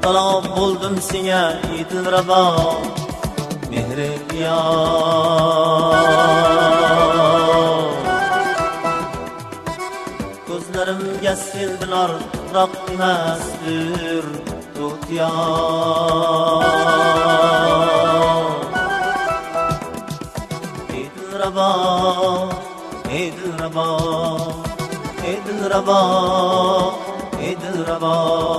müptela buldum senga ey dilrabo mehri ko'zlarimga sildilar biroq emasdir tutya ey dilrabo ey dilrabo ey dilrabo ey dilrabo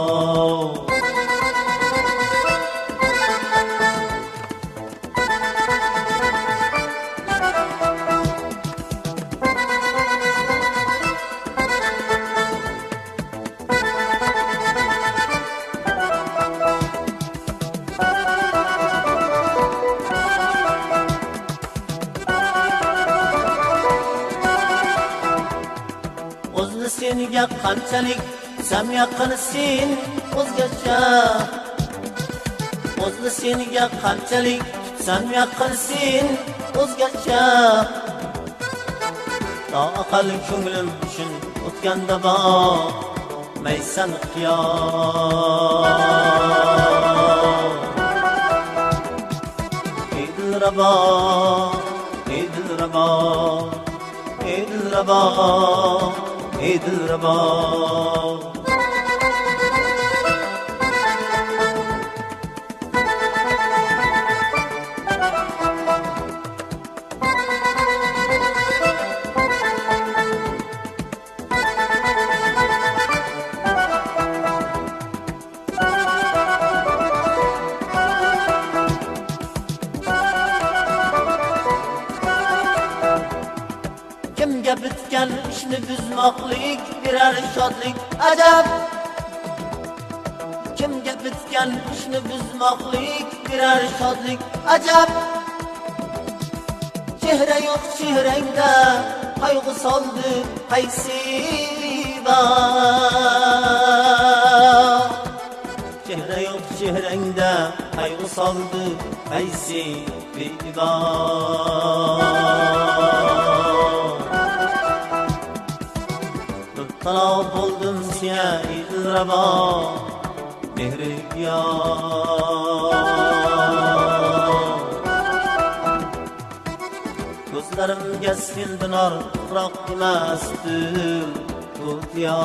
o'zni senga qanchalik sam yaqin sen o'zgacha o'zni senga qanchalik sam yaqin sen o'zgacha to aqal ko'nglim uchun o'tganda bor maysan qiyon ey dilrabo ey dilrabo ey dilrabo ey dilrabo kimga bitgan ishni buzmoqlik birar shodlik ajab kimga bitgan ishni buzmoqlik birar shodlik ajab chehra yo'q chehrangda qayg'u soldi qaysi chehra yo'q chehrangda qayg'u soldi qaysi müptela buldum senga ey dilrabo mehri ko'zlarimga sildi nur biroq emasdir tutya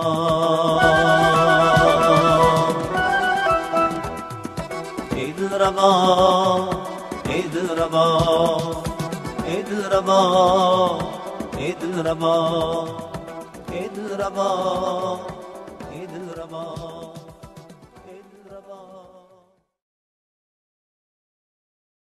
ey dilrabo ey dilrabo ey dilrabo ey dilrabo ey dilrabo